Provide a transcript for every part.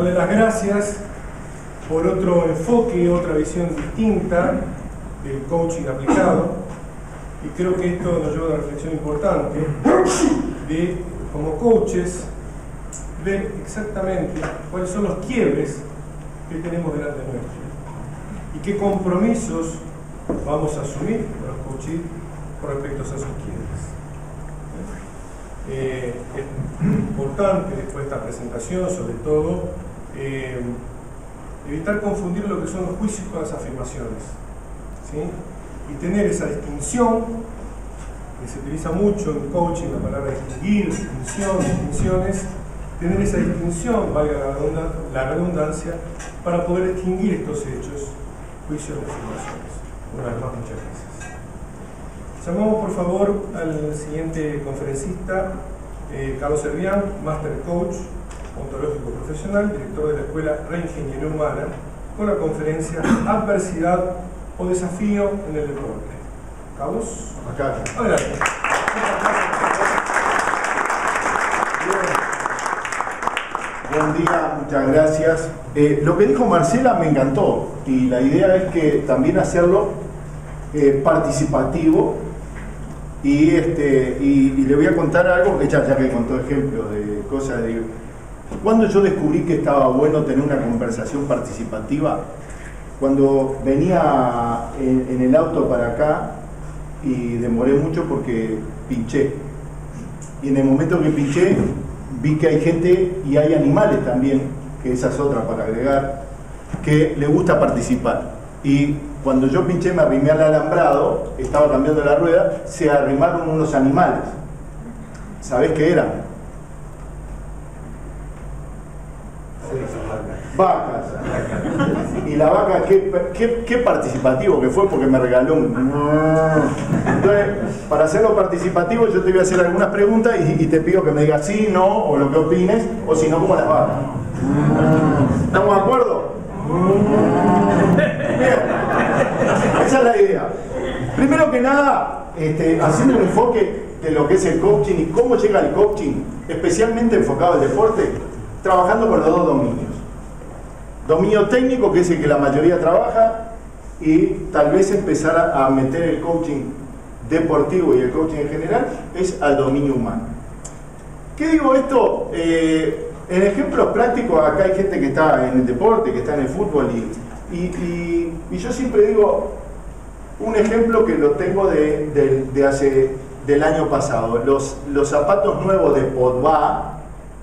darle las gracias por otro enfoque, otra visión distinta del coaching aplicado, y creo que esto nos lleva a una reflexión importante de, como coaches, ver exactamente cuáles son los quiebres que tenemos delante nuestro y qué compromisos vamos a asumir con los coaches con respecto a esos quiebres. Es importante después de esta presentación, sobre todo, evitar confundir lo que son los juicios con las afirmaciones, ¿sí? Y tener esa distinción que se utiliza mucho en coaching, la palabra distinguir, distinción, distinciones, tener esa distinción, valga la redundancia, para poder distinguir estos hechos, juicios y afirmaciones. Una vez más, muchas gracias. Llamamos por favor al siguiente conferencista, Carlos Servián, Master Coach Ontológico Profesional, director de la Escuela Reingeniería Humana, con la conferencia Adversidad o Desafío en el Deporte. Carlos, acá. Adelante. Buen día, muchas gracias. Lo que dijo Marcela me encantó, y la idea es que también hacerlo participativo, y le voy a contar algo que ya que contó ejemplos de cosas de... Cuando yo descubrí que estaba bueno tener una conversación participativa, cuando venía en el auto para acá, y demoré mucho porque pinché, y en el momento que pinché vi que hay gente y hay animales también, que esa es otra para agregar, que le gusta participar. Y cuando yo pinché, me arrimé al alambrado, estaba cambiando la rueda, se arrimaron unos animales. ¿Sabés qué eran? Vacas. Y la vaca, qué participativo que fue, porque me regaló un... Entonces, para hacerlo participativo, yo te voy a hacer algunas preguntas y te pido que me digas sí, no, o lo que opines, o si no, como las vacas. ¿Estamos de acuerdo? Bien. Esa es la idea. Primero que nada, haciendo un enfoque de lo que es el coaching y cómo llega el coaching, especialmente enfocado al deporte, trabajando con los dos dominios. Dominio técnico, que es el que la mayoría trabaja, y tal vez empezar a meter el coaching deportivo y el coaching en general, es al dominio humano. ¿Qué digo esto? En ejemplos prácticos, acá hay gente que está en el deporte, que está en el fútbol, y yo siempre digo un ejemplo que lo tengo del año pasado. Los zapatos nuevos de Pogba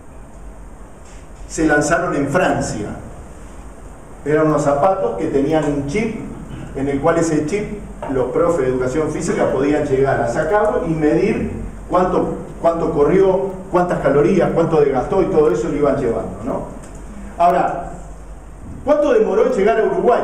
se lanzaron en Francia. Eran unos zapatos que tenían un chip, en el cual ese chip los profes de educación física podían llegar a sacarlo y medir cuánto corrió, cuántas calorías, cuánto desgastó, y todo eso lo iban llevando, ¿no? Ahora, ¿cuánto demoró en llegar a Uruguay?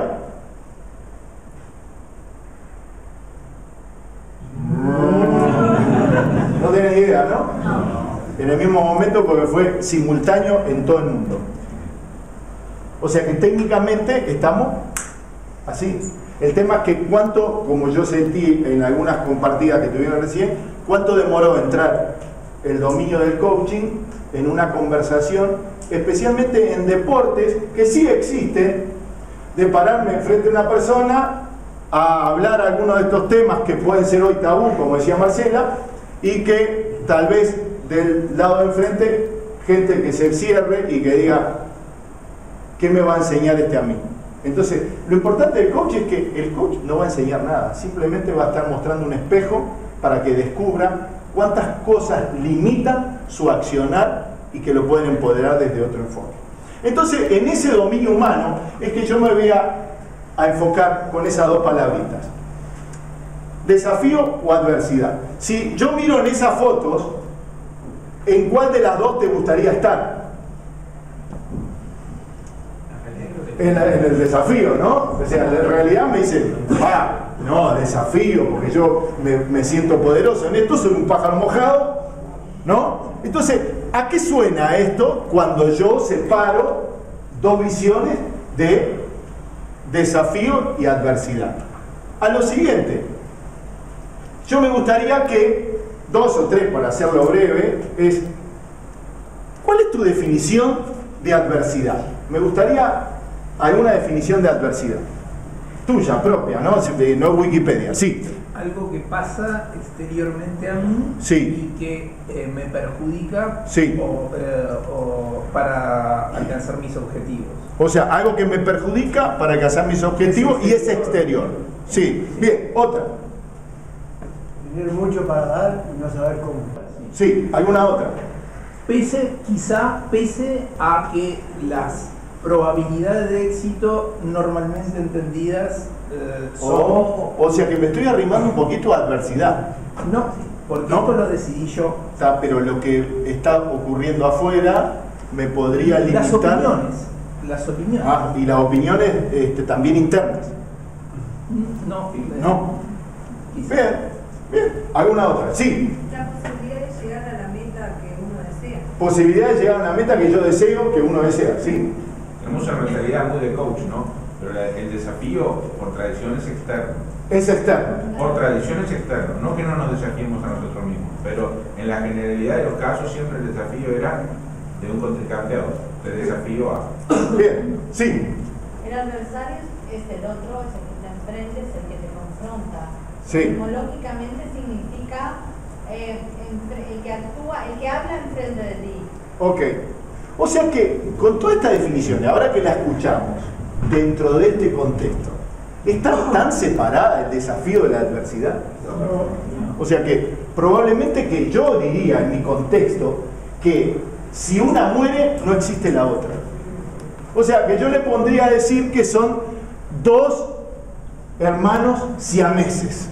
No tenés idea, ¿no? En el mismo momento, porque fue simultáneo en todo el mundo. O sea que técnicamente estamos así. El tema es que cuánto, como yo sentí en algunas compartidas que tuvieron recién, cuánto demoró entrar el dominio del coaching en una conversación, especialmente en deportes que sí existen, de pararme frente a una persona a hablar algunos de estos temas que pueden ser hoy tabú, como decía Marcela, y que tal vez del lado de enfrente, gente que se cierre y que diga, ¿qué me va a enseñar a mí? Entonces, lo importante del coach es que el coach no va a enseñar nada, simplemente va a estar mostrando un espejo para que descubra cuántas cosas limitan su accionar y que lo pueden empoderar desde otro enfoque. Entonces, en ese dominio humano es que yo me voy a enfocar con esas dos palabritas: desafío o adversidad. Si yo miro en esas fotos, ¿en cuál de las dos te gustaría estar? En el desafío, ¿no? O sea, en realidad me dicen, no, desafío, porque yo me siento poderoso. En esto soy un pájaro mojado, ¿no? Entonces, ¿a qué suena esto cuando yo separo dos visiones de desafío y adversidad? A lo siguiente, yo me gustaría que, dos o tres para hacerlo breve, es, ¿cuál es tu definición de adversidad? me gustaría alguna definición de adversidad. Tuya, propia, ¿no? No Wikipedia, sí. Algo que pasa exteriormente a mí sí. y que me perjudica sí. o para alcanzar mis objetivos. O sea, algo que me perjudica para alcanzar mis objetivos y es exterior. Sí. Bien, otra. Tener mucho para dar y no saber cómo. Sí, ¿alguna otra? Quizá pese a que las probabilidades de éxito normalmente entendidas son... O sea que me estoy arrimando un poquito a adversidad. No, porque ¿no? esto lo decidí yo. Pero lo que está ocurriendo afuera me podría limitar... Las opiniones. Y las opiniones también internas. No. Bien. ¿Alguna otra? Sí. La posibilidad de llegar a la meta que uno desea. Posibilidad de llegar a la meta que yo deseo, que uno desea, sí. Tenemos una mentalidad muy de coach, ¿no? Pero el desafío por tradición es externo. Es externo. Por tradición es externo, no que no nos desafiemos a nosotros mismos, pero en la generalidad de los casos siempre el desafío era de un contrincante a otro, de desafío a... Bien, sí. El adversario es el otro, es el que te enfrenta, es el que te confronta. Sí. Etimológicamente significa el que actúa, el que habla enfrente de ti. Ok. O sea que con toda esta definición, ahora que la escuchamos, dentro de este contexto, ¿está tan separada el desafío de la adversidad? O sea que probablemente que yo diría en mi contexto que si una muere, no existe la otra. O sea que yo le pondría a decir que son dos hermanos siameses.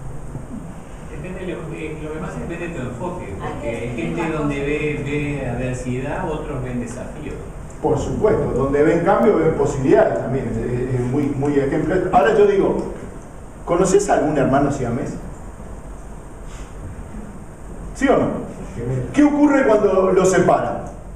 Lo que más depende de tu enfoque, porque hay gente donde ve adversidad, otros ven desafíos. Por supuesto, donde ven cambio ven posibilidades también, es muy ejemplar. Ahora yo digo, ¿conoces a algún hermano siamés? ¿Sí o no? ¿Qué ocurre cuando los separan?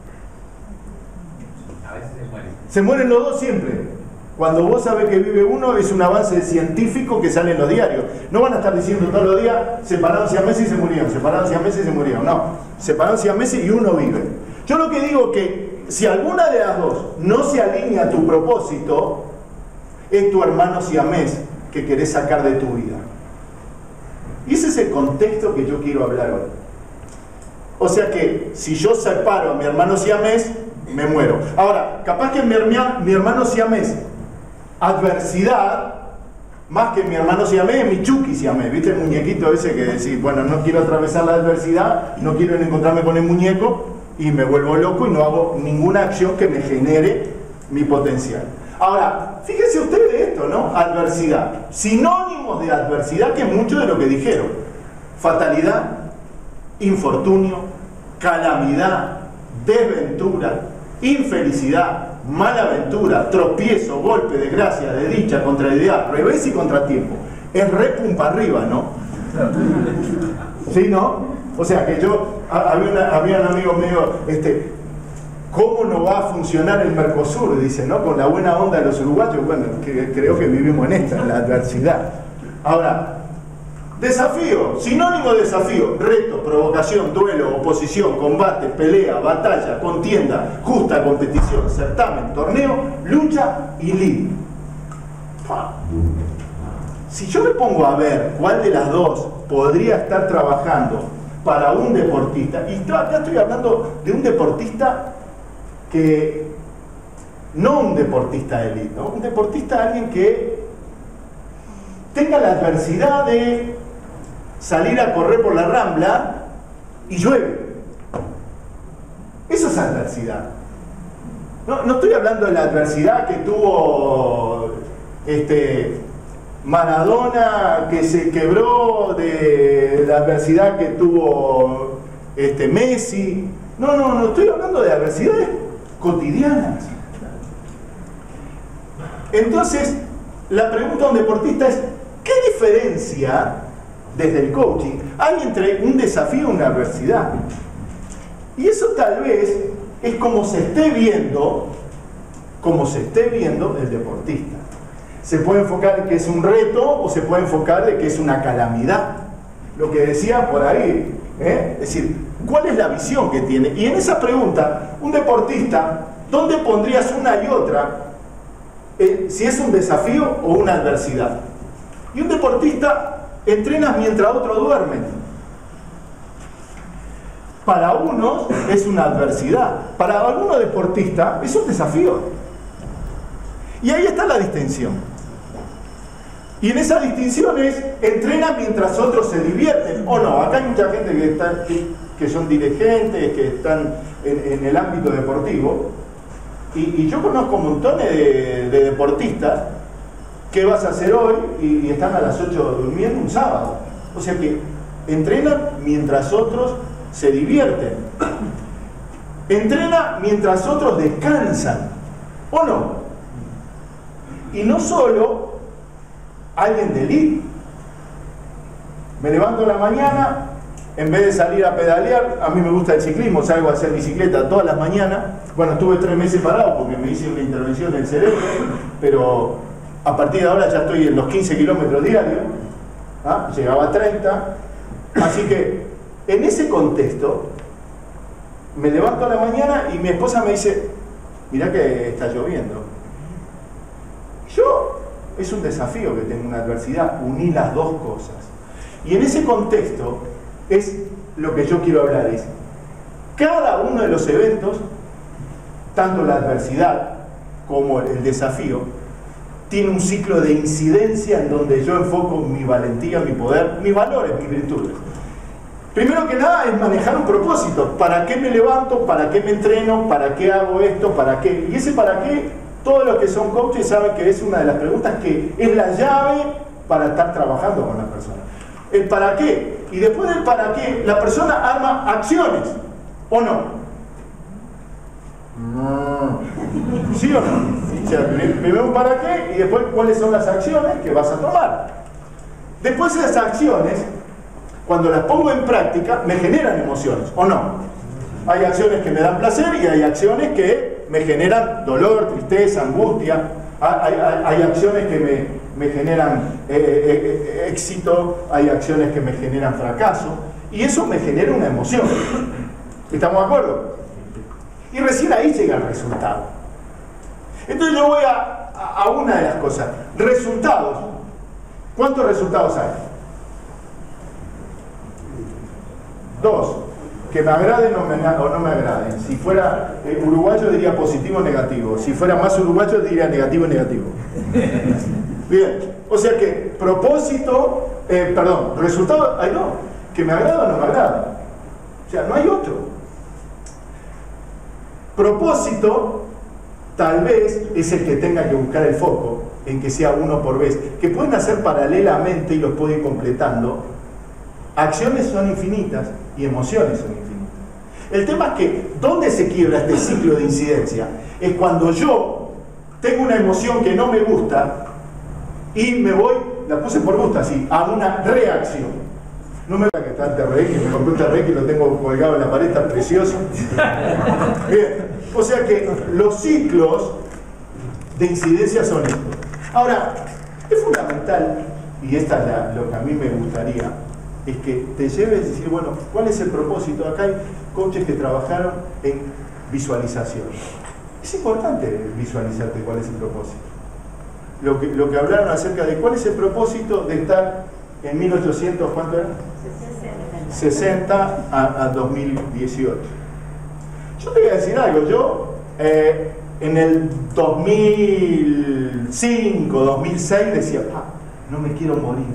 A veces se mueren. Se mueren los dos siempre. Cuando vos sabés que vive uno, es un avance científico que sale en los diarios. No van a estar diciendo todos los días, separaron siameses y se murieron, separaron siameses y se murieron. No, separaron siameses y uno vive. Yo lo que digo que si alguna de las dos no se alinea a tu propósito, es tu hermano siamés que querés sacar de tu vida. Y ese es el contexto que yo quiero hablar hoy. O sea que si yo separo a mi hermano siamés, me muero. Ahora, capaz que mi hermano siamés, adversidad, más que mi hermano siamés, mi Chucky siamés. ¿Viste el muñequito ese que decís, bueno, no quiero atravesar la adversidad, no quiero encontrarme con el muñeco y me vuelvo loco y no hago ninguna acción que me genere mi potencial? Ahora, fíjense ustedes esto, ¿no? Adversidad. Sinónimos de adversidad, que es mucho de lo que dijeron. Fatalidad, infortunio, calamidad, desventura, infelicidad, malaventura, tropiezo, golpe, desgracia, desdicha, contrariedad, revés y contratiempo. Es re pumpa arriba, ¿no? ¿Sí, no? O sea que yo, había un amigo mío, ¿cómo no va a funcionar el Mercosur? Dice, ¿no? Con la buena onda de los uruguayos. Bueno, creo que vivimos en esta, en la adversidad. Ahora, desafío, sinónimo de desafío: reto, provocación, duelo, oposición, combate, pelea, batalla, contienda, justa competición, certamen, torneo, lucha y lid. Si yo me pongo a ver cuál de las dos podría estar trabajando para un deportista, y acá estoy hablando de un deportista que no un deportista de élite, ¿no? Un deportista, alguien que tenga la adversidad de salir a correr por la Rambla y llueve. Eso es adversidad. No estoy hablando de la adversidad que tuvo Maradona, que se quebró, de la adversidad que tuvo Messi. No estoy hablando de adversidades cotidianas. Entonces, la pregunta a un deportista es: ¿qué diferencia desde el coaching hay entre un desafío y una adversidad? Y eso tal vez es como se esté viendo el deportista. Se puede enfocar en que es un reto o se puede enfocar en que es una calamidad. Lo que decía por ahí, es decir, ¿cuál es la visión que tiene? Y en esa pregunta, un deportista ¿dónde pondrías una y otra? Si es un desafío o una adversidad. Y un deportista entrena mientras otros duermen. Para unos es una adversidad, para algunos deportistas es un desafío. Y ahí está la distinción. Y en esa distinción es, entrenan mientras otros se divierten, o no. Acá hay mucha gente que son dirigentes, que están en el ámbito deportivo, y yo conozco montones de deportistas que vas a hacer hoy y están a las 8 durmiendo un sábado. O sea que entrenan mientras otros se divierten. Entrena mientras otros descansan, ¿o no? Y no solo alguien de elite. Me levanto a la mañana, en vez de salir a pedalear, a mí me gusta el ciclismo, salgo a hacer bicicleta todas las mañanas. Bueno, estuve 3 meses parado porque me hice una intervención en el cerebro, pero a partir de ahora ya estoy en los 15 kilómetros diarios, ¿ah? Llegaba a 30, así que en ese contexto me levanto a la mañana y mi esposa me dice, mirá que está lloviendo. Es un desafío que tengo, una adversidad, unir las dos cosas. Y en ese contexto es lo que yo quiero hablar, es cada uno de los eventos, tanto la adversidad como el desafío, tiene un ciclo de incidencia en donde yo enfoco mi valentía, mi poder, mis valores, mis virtudes. Primero que nada es manejar un propósito. ¿Para qué me levanto? ¿Para qué me entreno? ¿Para qué hago esto? ¿Para qué? Y ese para qué, todos los que son coaches saben que es una de las preguntas que es la llave para estar trabajando con la persona. El para qué. Y después del para qué, la persona arma acciones, ¿o no? ¿Sí o no? O sea, primero un para qué y después cuáles son las acciones que vas a tomar. Después esas acciones, cuando las pongo en práctica, me generan emociones, ¿o no? Hay acciones que me dan placer y hay acciones que me generan dolor, tristeza, angustia. Hay acciones que me generan éxito, hay acciones que me generan fracaso, y eso me genera una emoción. ¿Estamos de acuerdo? Y recién ahí llega el resultado. Entonces yo voy a una de las cosas. Resultados. ¿Cuántos resultados hay? 2. Que me agraden o no me agraden. Si fuera uruguayo diría positivo o negativo. Si fuera más uruguayo diría negativo o negativo. Bien, o sea que propósito, resultado, ay no, que me agrada o no me agrada. O sea, no hay otro. Propósito, tal vez es el que tenga que buscar el foco, en que sea uno por vez, que pueden hacer paralelamente y los puedo ir completando. Acciones son infinitas y emociones son infinitas. El tema es que, ¿dónde se quiebra este ciclo de incidencia? Es cuando yo tengo una emoción que no me gusta y me voy, la puse por gusto así, a una reacción. No me que está el TRX, que me compré un TRX y lo tengo colgado en la pared, está precioso. Bien, o sea que los ciclos de incidencia son estos. Ahora, es fundamental, y esta es lo que a mí me gustaría, es que te lleves a decir, bueno, ¿cuál es el propósito? Acá hay coaches que trabajaron en visualización. Es importante visualizarte cuál es el propósito. Lo que hablaron acerca de cuál es el propósito de estar en 1800, ¿cuánto era? 60 a 2018. Yo te voy a decir algo, yo en el 2005, 2006 decía, no me quiero morir.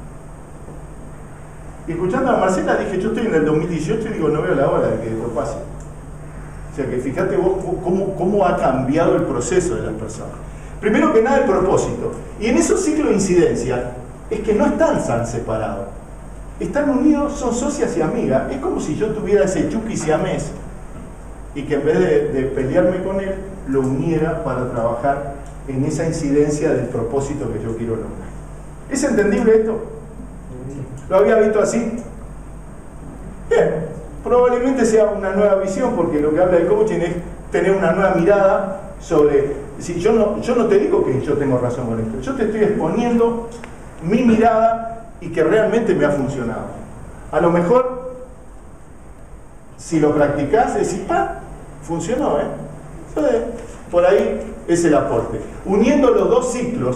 Y escuchando a Marcela dije, yo estoy en el 2018 y digo, no veo la hora de que esto pase. O sea que fíjate vos cómo ha cambiado el proceso de las personas. Primero que nada el propósito. Y en esos ciclos de incidencia es que no están tan separados. Están unidos, son socias y amigas. Es como si yo tuviera ese Chucky siamés y que en vez de pelearme con él, lo uniera para trabajar en esa incidencia del propósito que yo quiero lograr. ¿Es entendible esto? ¿Lo había visto así? Bien, probablemente sea una nueva visión, porque lo que habla el coaching es tener una nueva mirada sobre... Si yo no te digo que yo tengo razón con esto, yo te estoy exponiendo mi mirada y que realmente me ha funcionado. A lo mejor, si lo practicás, decís, funcionó, Por ahí es el aporte. Uniendo los dos ciclos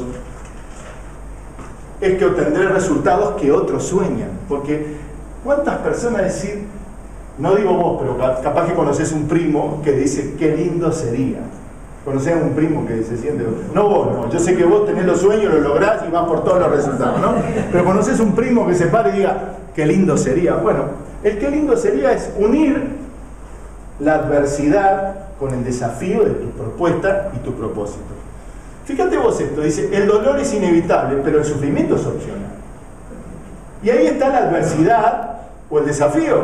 es que obtendré resultados que otros sueñan. Porque ¿cuántas personas decir, no digo vos, pero capaz que conoces un primo que dice qué lindo sería? ¿Conocés a un primo que se siente? No vos, no. Yo sé que vos tenés los sueños, los lográs y vas por todos los resultados, ¿no? Pero conoces un primo que se pare y diga qué lindo sería. Bueno, el qué lindo sería es unir la adversidad con el desafío de tu propuesta y tu propósito. Fíjate vos esto, dice, el dolor es inevitable, pero el sufrimiento es opcional. Y ahí está la adversidad o el desafío.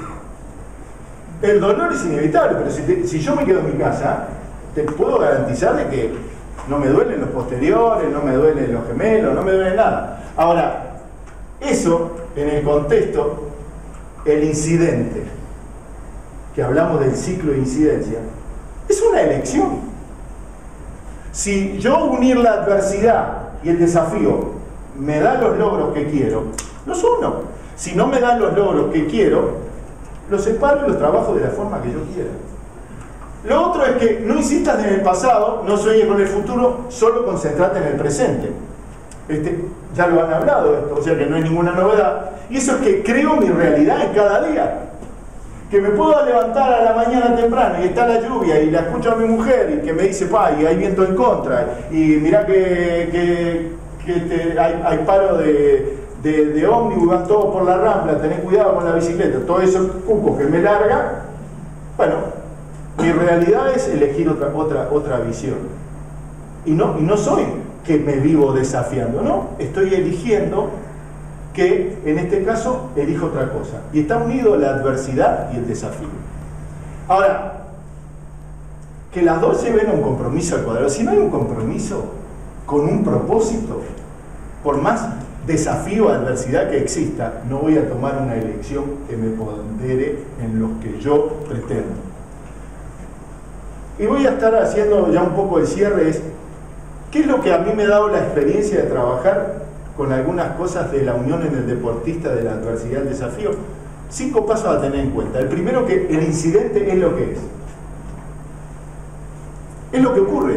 El dolor es inevitable, pero si yo me quedo en mi casa, te puedo garantizar de que no me duelen los posteriores, no me duelen los gemelos, no me duele nada. Ahora, eso, en el contexto, el incidente, que hablamos del ciclo de incidencia, es una elección. Si yo unir la adversidad y el desafío me da los logros que quiero, los uno. Si no me dan los logros que quiero, los separo y los trabajo de la forma que yo quiera. Lo otro es que no insistas en el pasado, no sueñes con el futuro, solo concentrate en el presente. Ya lo han hablado esto, o sea que no hay ninguna novedad. Y eso es que creo mi realidad en cada día. Que me puedo levantar a la mañana temprano y está la lluvia y la escucho a mi mujer y que me dice, pa, y hay viento en contra, y mirá que hay paro de ómnibus, van todos por la Rambla, tenés cuidado con la bicicleta, todo eso cuco que me larga. Bueno, mi realidad es elegir otra visión. Y no soy que me vivo desafiando, no, estoy eligiendo que en este caso elijo otra cosa. Y está unido la adversidad y el desafío. Ahora, que las dos lleven a un compromiso al cuadrado. Si no hay un compromiso con un propósito, por más desafío o adversidad que exista, no voy a tomar una elección que me pondere en lo que yo pretendo. Y voy a estar haciendo ya un poco el cierre. ¿Qué es lo que a mí me ha dado la experiencia de trabajar con algunas cosas de la unión en el deportista de la adversidad y el desafío? 5 pasos a tener en cuenta. El primero, que el incidente es lo que es. Es lo que ocurre.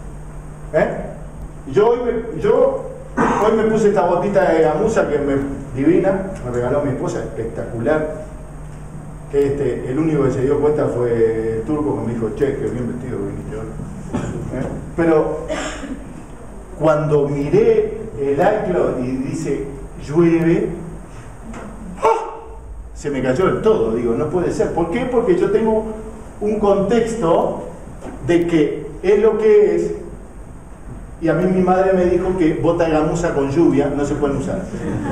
Yo hoy me puse esta botita de gamuza que divina, me regaló mi esposa, espectacular. El único que se dio cuenta fue el turco que me dijo, che, que bien vestido viniste hoy. Pero cuando miré el iCloud y dice llueve, ¡ah!, se me cayó del todo. Digo, no puede ser. ¿Por qué? Porque yo tengo un contexto de que es lo que es, y a mí mi madre me dijo que bota de gamuza con lluvia no se pueden usar.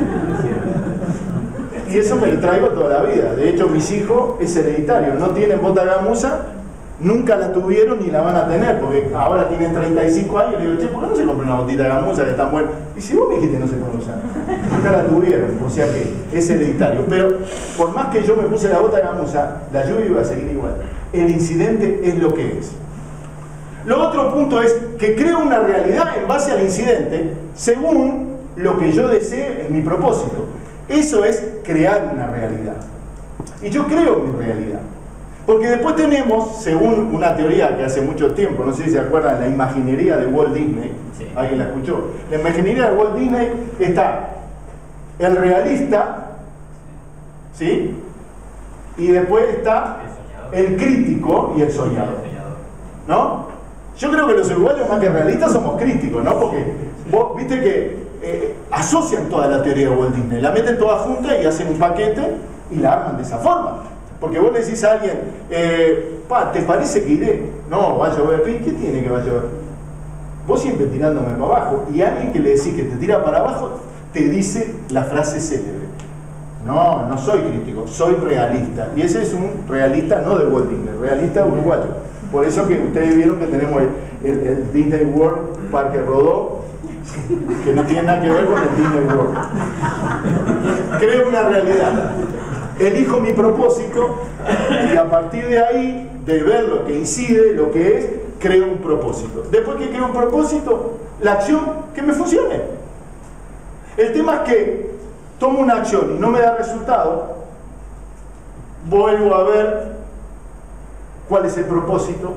Y eso me lo traigo toda la vida. De hecho, mis hijos es hereditario, no tienen bota de gamuza, nunca la tuvieron ni la van a tener, porque ahora tienen 35 años. Y le digo, che, ¿por qué no se compra una botita de gamuza que está buena? Y si vos me dijiste no se puede usar, nunca la tuvieron, o sea que es hereditario. Pero por más que yo me puse la bota de gamuza, la lluvia iba a seguir igual. El incidente es lo que es. Lo otro punto es que creo una realidad en base al incidente según lo que yo desee en mi propósito. Eso es crear una realidad. Y yo creo mi realidad. Porque después tenemos, según una teoría que hace mucho tiempo, no sé si se acuerdan, la imaginería de Walt Disney. Sí. ¿Alguien la escuchó? La imaginería de Walt Disney está el realista, ¿sí? Y después está el crítico y el soñador, ¿no? Yo creo que los uruguayos, más que realistas, somos críticos, ¿no? Porque vos viste que asocian toda la teoría de Walt Disney, la meten toda junta y hacen un paquete y la arman de esa forma. Porque vos le decís a alguien, ¿te parece que iré? No, va a llover. ¿Qué tiene que va a llover? Vos siempre tirándome para abajo, y alguien que le decís que te tira para abajo te dice la frase célebre: no, no soy crítico, soy realista. Y ese es un realista no de Walt Disney, realista uruguayo. Por eso que ustedes vieron que tenemos el Disney World Parque Rodó, que no tiene nada que ver con el Disney World. Creo una realidad, elijo mi propósito, y a partir de ahí, de ver lo que incide, lo que es, creo un propósito. Después que creo un propósito, la acción que me funcione. El tema es que tomo una acción y no me da resultado, vuelvo a ver cuál es el propósito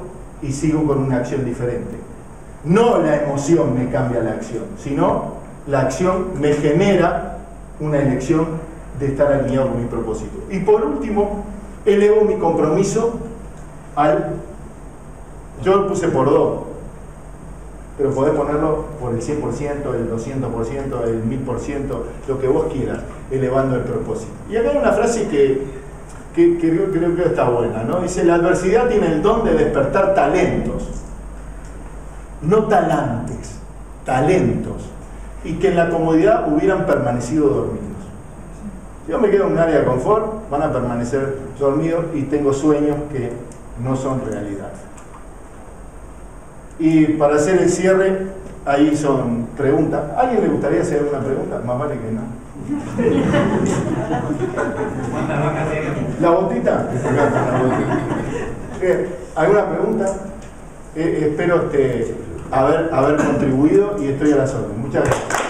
y sigo con una acción diferente. No la emoción me cambia la acción, sino la acción me genera una elección de estar alineado con mi propósito. Y por último, elevo mi compromiso al... Yo lo puse por 2, pero podés ponerlo por el 100%, el 200%, el 1000%, lo que vos quieras, elevando el propósito. Y acá hay una frase que creo que está buena, ¿no? Dice, la adversidad tiene el don de despertar talentos, no talantes, talentos, y que en la comodidad hubieran permanecido dormidos. Si yo me quedo en un área de confort, van a permanecer dormidos y tengo sueños que no son realidad. Y para hacer el cierre, ahí son preguntas. ¿A alguien le gustaría hacer una pregunta? Más vale que no. ¿La botita? ¿Alguna pregunta? Espero haber contribuido y estoy a las órdenes. Muchas gracias.